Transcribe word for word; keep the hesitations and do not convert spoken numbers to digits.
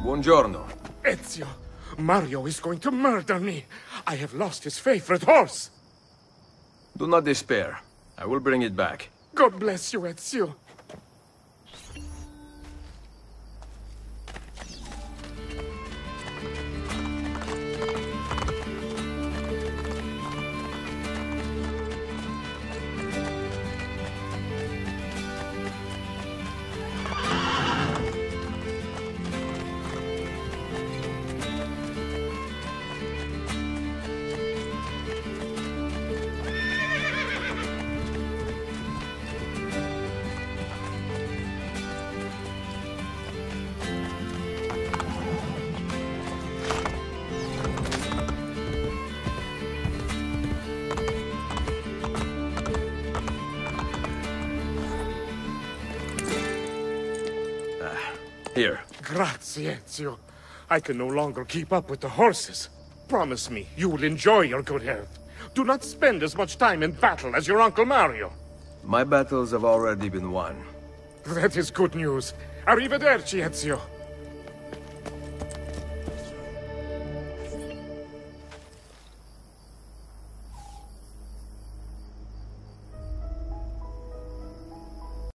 Buongiorno. Ezio, Mario is going to murder me. I have lost his favorite horse. Do not despair. I will bring it back. God bless you, Ezio. Here. Grazie, Ezio. I can no longer keep up with the horses. Promise me you will enjoy your good health. Do not spend as much time in battle as your Uncle Mario. My battles have already been won. That is good news. Arrivederci, Ezio.